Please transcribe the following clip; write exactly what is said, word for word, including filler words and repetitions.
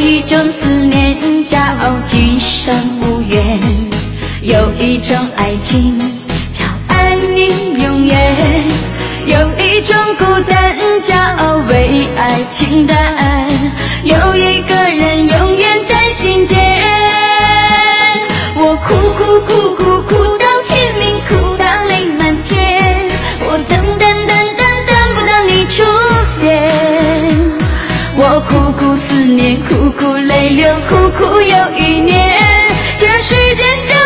一种思念叫今生无缘，有一种爱情叫爱你永远，有一种孤单叫为爱情淡，有一个人永远在心间。我哭哭哭哭哭到天明，哭到泪满天，我等等等等等不到你出现。我苦苦思念，苦苦泪流，苦苦又一年，这世间